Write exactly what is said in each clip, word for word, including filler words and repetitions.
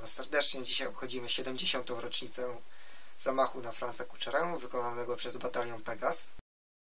Was serdecznie. Dzisiaj obchodzimy siedemdziesiątą rocznicę zamachu na Franza Kuczerę, wykonanego przez batalion Pegas.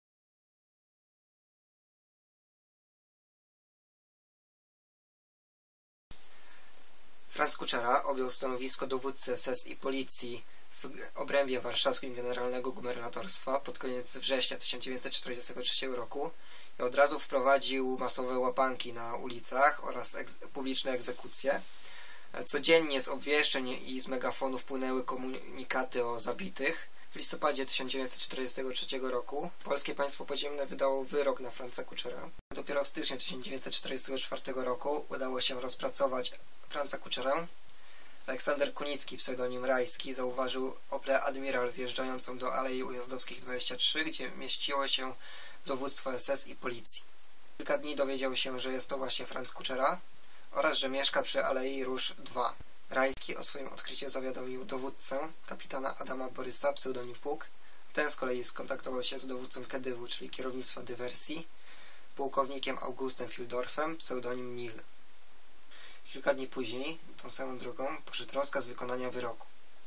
Franz Kuczera objął stanowisko dowódcy S S i policji w obrębie warszawskim Generalnego Gubernatorstwa pod koniec września tysiąc dziewięćset czterdziestego trzeciego roku i od razu wprowadził masowe łapanki na ulicach oraz egz publiczne egzekucje. Codziennie z obwieszczeń i z megafonów płynęły komunikaty o zabitych. W listopadzie tysiąc dziewięćset czterdziestego trzeciego roku polskie państwo podziemne wydało wyrok na Franza Kuczerę. Dopiero w styczniu tysiąc dziewięćset czterdziestego czwartego roku udało się rozpracować Franza Kuczerę. Aleksander Kunicki, pseudonim Rajski, zauważył Opel Admiral wjeżdżającą do Alei Ujazdowskich dwadzieścia trzy, gdzie mieściło się dowództwo S S i policji. Kilka dni dowiedział się, że jest to właśnie Franz Kuczera oraz że mieszka przy Alei Róż dwa. Rajski o swoim odkryciu zawiadomił dowódcę, kapitana Adama Borysa, pseudonim Puk. Ten z kolei skontaktował się z dowódcą Kedywu, czyli kierownictwa dywersji, pułkownikiem Augustem Fieldorfem, pseudonim Nil. Kilka dni później, tą samą drogą, poszedł rozkaz wykonania wyroku.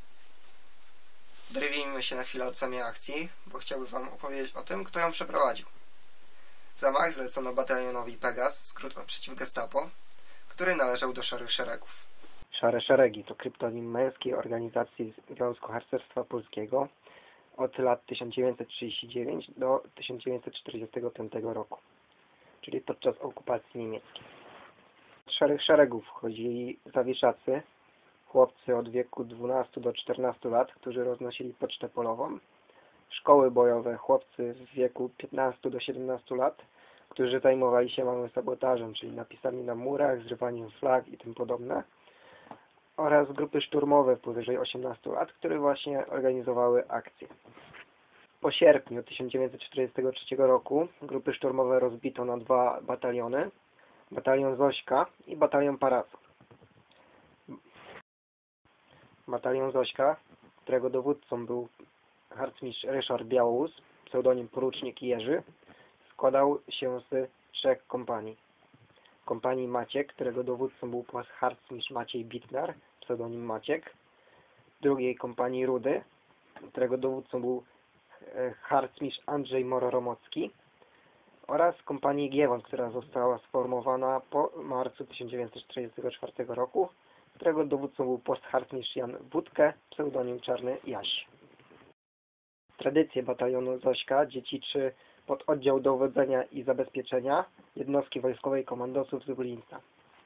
Dorywimy się na chwilę od samej akcji, bo chciałbym Wam opowiedzieć o tym, kto ją przeprowadził. Zamach zlecono batalionowi Pegas, skrót przeciw Gestapo, który należał do Szarych Szeregów. Szare Szeregi to kryptonim męskiej organizacji Związku Harcerstwa Polskiego od lat tysiąc dziewięćset trzydziestego dziewiątego do tysiąc dziewięćset czterdziestego piątego roku, czyli podczas okupacji niemieckiej. Z Szarych Szeregów wchodzili zawieszacy, chłopcy od wieku dwunastu do czternastu lat, którzy roznosili pocztę polową, szkoły bojowe, chłopcy z wieku piętnastu do siedemnastu lat, którzy zajmowali się małym sabotażem, czyli napisami na murach, zrywaniem flag i tym podobne, oraz grupy szturmowe powyżej osiemnastu lat, które właśnie organizowały akcje. Po sierpniu tysiąc dziewięćset czterdziestego trzeciego roku grupy szturmowe rozbito na dwa bataliony, batalion Zośka i batalion Parasol. Batalion Zośka, którego dowódcą był harcmistrz Ryszard Białous, pseudonim porucznik Jerzy, składał się z trzech kompanii. Kompanii Maciek, którego dowódcą był harcmistrz Maciej Bitnar, pseudonim Maciek. Drugiej kompanii Rudy, którego dowódcą był harcmistrz Andrzej Mororomocki. Oraz kompanii Giewont, która została sformowana po marcu tysiąc dziewięćset czterdziestego czwartego roku, którego dowódcą był postharcmistrz Jan Wódkę, pseudonim Czarny Jaś. Tradycje batalionu Zośka dziedziczy pododdział dowodzenia i zabezpieczenia jednostki wojskowej komandosów z Lublińca.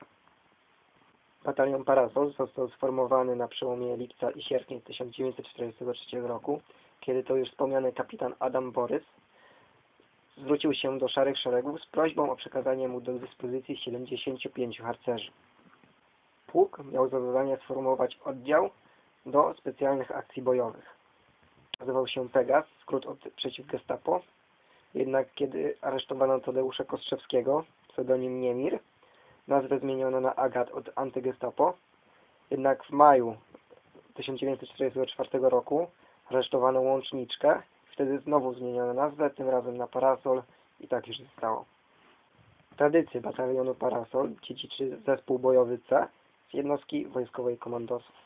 Batalion Parasol został sformowany na przełomie lipca i sierpnia tysiąc dziewięćset czterdziestego trzeciego roku, kiedy to już wspomniany kapitan Adam Borys zwrócił się do Szarych Szeregów z prośbą o przekazanie mu do dyspozycji siedemdziesięciu pięciu harcerzy. Pułk miał za zadanie sformować oddział do specjalnych akcji bojowych. Nazywał się Pegas, skrót od przeciw Gestapo. Jednak kiedy aresztowano Tadeusza Kostrzewskiego, pseudonim Niemir, nazwę zmieniono na Agat od antygestapo. Jednak w maju tysiąc dziewięćset czterdziestego czwartego roku aresztowano Łączniczkę. Wtedy znowu zmieniono nazwę, tym razem na Parasol i tak już zostało. Tradycje batalionu Parasol dziedziczy zespół bojowy C z jednostki wojskowej komandosów.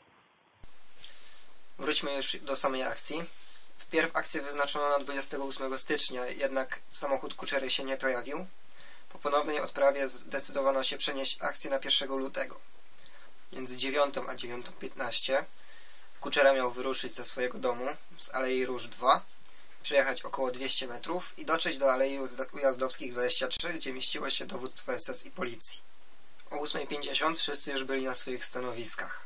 Wróćmy już do samej akcji. Wpierw akcję wyznaczono na dwudziestego ósmego stycznia, jednak samochód Kuczery się nie pojawił. Po ponownej odprawie zdecydowano się przenieść akcję na pierwszego lutego. Między dziewiątą a dziewiątą piętnaście Kuczera miał wyruszyć ze swojego domu z Alei Róż dwa, przejechać około dwieście metrów i dotrzeć do Alei Ujazdowskich dwadzieścia trzy, gdzie mieściło się dowództwo S S i policji. O ósmej pięćdziesiąt wszyscy już byli na swoich stanowiskach.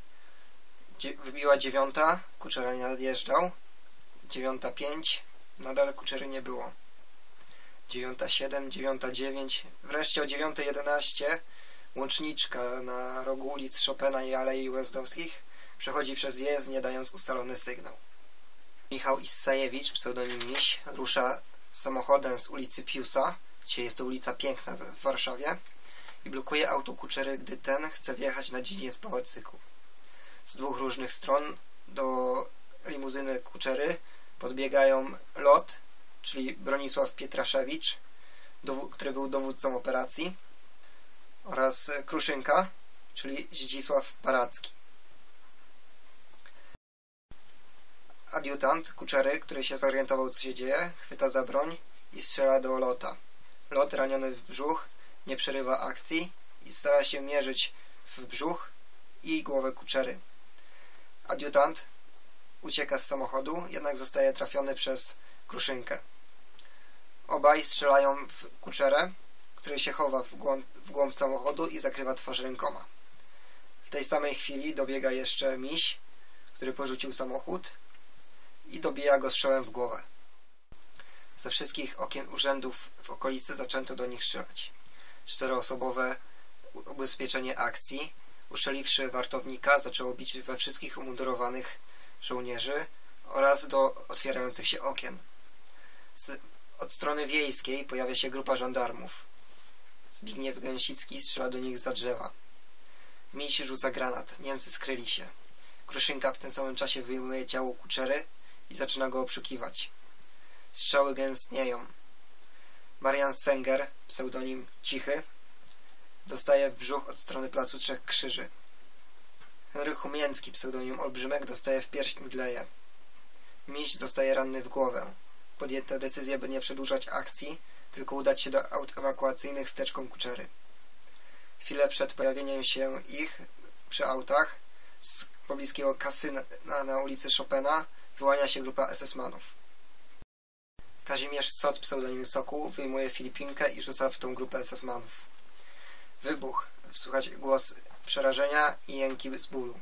Wybiła dziewiąta, Kuczera nie nadjeżdżał. dziewiąta pięć, nadal Kuczery nie było. dziewiąta siedem, dziewiąta dziewięć, wreszcie o dziewiąta jedenaście Łączniczka na rogu ulic Chopina i Alei Ujazdowskich przechodzi przez jezdnię, dając ustalony sygnał. Michał Issajewicz, pseudonim Miś, rusza samochodem z ulicy Piusa, dzisiaj jest to ulica Piękna w Warszawie, i blokuje auto Kuczery, gdy ten chce wjechać na dziedziniec Pałacyku. Z dwóch różnych stron do limuzyny Kuczery podbiegają Lot, czyli Bronisław Pietraszewicz, który był dowódcą operacji, oraz Kruszynka, czyli Zdzisław Paracki. Adiutant Kuczery, który się zorientował, co się dzieje, chwyta za broń i strzela do Lota. Lot, raniony w brzuch, nie przerywa akcji i stara się mierzyć w brzuch i głowę Kuczery. Adiutant ucieka z samochodu, jednak zostaje trafiony przez Kruszynkę. Obaj strzelają w Kuczerę, który się chowa w głąb, w głąb samochodu i zakrywa twarz rękoma. W tej samej chwili dobiega jeszcze Miś, który porzucił samochód i dobija go strzałem w głowę. Ze wszystkich okien urzędów w okolicy zaczęto do nich strzelać. Czteroosobowe ubezpieczenie akcji, uszczeliwszy wartownika, zaczęło bić we wszystkich umundurowanych żołnierzy oraz do otwierających się okien. Z, od strony wiejskiej pojawia się grupa żandarmów. Zbigniew Gęsicki strzela do nich za drzewa. Miś rzuca granat. Niemcy skryli się. Kruszynka w tym samym czasie wyjmuje ciało Kuczery i zaczyna go obszukiwać. Strzały gęstnieją. Marian Senger, pseudonim Cichy, dostaje w brzuch od strony placu Trzech Krzyży. Henryk Humięcki, pseudonim Olbrzymek, dostaje w pierś i mdleje. Miś zostaje ranny w głowę. Podjęto decyzję, by nie przedłużać akcji, tylko udać się do aut ewakuacyjnych z teczką Kuczery. Chwilę przed pojawieniem się ich przy autach z pobliskiego kasyna na ulicy Chopina wyłania się grupa esesmanów. Kazimierz Sot, pseudonim Sokół, wyjmuje Filipinkę i rzuca w tą grupę esesmanów. Wybuch. Słychać głos przerażenia i jęki z bólu.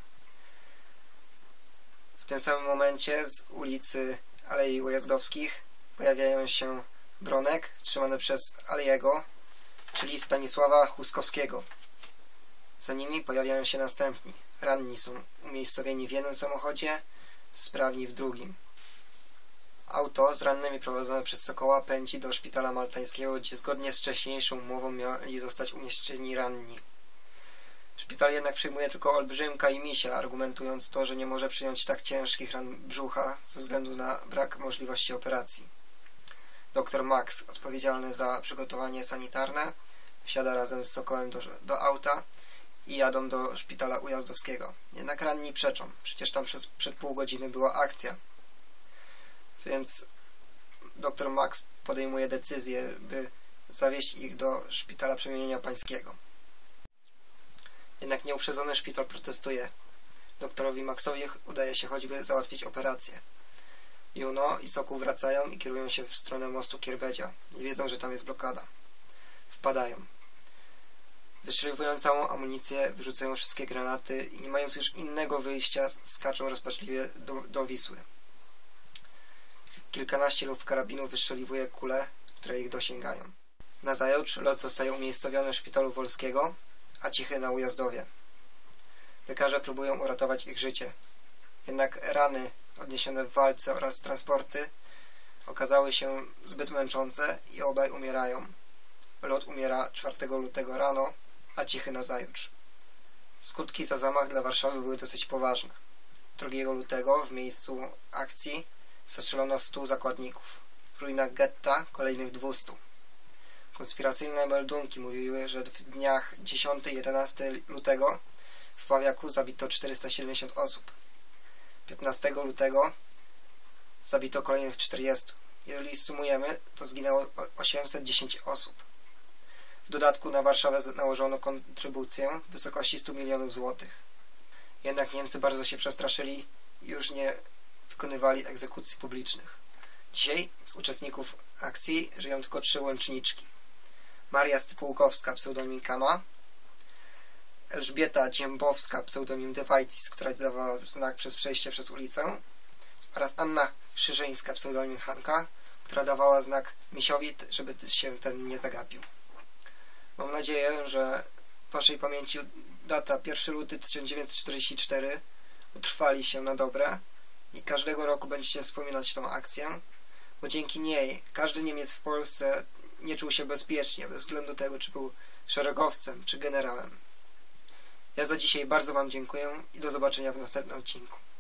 W tym samym momencie z ulicy Alei Ujazdowskich pojawiają się Bronek, trzymany przez Alejego, czyli Stanisława Huskowskiego. Za nimi pojawiają się następni. Ranni są umiejscowieni w jednym samochodzie, sprawni w drugim. Auto z rannymi prowadzone przez Sokoła pędzi do szpitala maltańskiego, gdzie zgodnie z wcześniejszą umową mieli zostać umieszczeni ranni. Szpital jednak przyjmuje tylko Olbrzymka i Misia, argumentując to, że nie może przyjąć tak ciężkich ran brzucha ze względu na brak możliwości operacji. Doktor Max, odpowiedzialny za przygotowanie sanitarne, wsiada razem z Sokołem do, do auta i jadą do szpitala ujazdowskiego. Jednak ranni przeczą. Przecież tam przez, przed pół godziny była akcja. Więc doktor Max podejmuje decyzję, by zawieźć ich do szpitala przemienienia pańskiego. Jednak nieuprzedzony szpital protestuje. Doktorowi Maxowi udaje się choćby załatwić operację. Juno i Sokół wracają i kierują się w stronę mostu Kierbedzia. Nie wiedzą, że tam jest blokada. Wpadają. Wystrzeliwują całą amunicję, wyrzucają wszystkie granaty i nie mając już innego wyjścia, skaczą rozpaczliwie do, do Wisły. Kilkanaście lub karabinów wystrzeliwuje kule, które ich dosięgają. Nazajutrz lot zostaje umiejscowiony w szpitalu Wolskiego, a Cichy na Ujazdowie. Lekarze próbują uratować ich życie. Jednak rany odniesione w walce oraz transporty okazały się zbyt męczące i obaj umierają. Lot umiera czwartego lutego rano, a Cichy nazajutrz. Skutki za zamach dla Warszawy były dosyć poważne. drugiego lutego w miejscu akcji zastrzelono stu zakładników. W ruinach getta kolejnych dwustu. Konspiracyjne meldunki mówiły, że w dniach dziesiątego i jedenastego lutego w Pawiaku zabito czterysta siedemdziesiąt osób. piętnastego lutego zabito kolejnych czterdzieści. Jeżeli sumujemy, to zginęło osiemset dziesięć osób. W dodatku na Warszawę nałożono kontrybucję w wysokości stu milionów złotych. Jednak Niemcy bardzo się przestraszyli i już nie wykonywali egzekucji publicznych. Dzisiaj z uczestników akcji żyją tylko trzy łączniczki. Maria Stypułkowska, pseudonim Kama, Elżbieta Dziębowska, pseudonim Dewajtis, która dawała znak przez przejście przez ulicę, oraz Anna Szyżyńska, pseudonim Hanka, która dawała znak Misiowi, żeby się ten nie zagapił. Mam nadzieję, że w waszej pamięci data pierwszego lutego tysiąc dziewięćset czterdziestego czwartego utrwali się na dobre i każdego roku będziecie wspominać tą akcję, bo dzięki niej każdy Niemiec w Polsce nie czuł się bezpiecznie, bez względu na tego, czy był szeregowcem, czy generałem. Ja za dzisiaj bardzo wam dziękuję i do zobaczenia w następnym odcinku.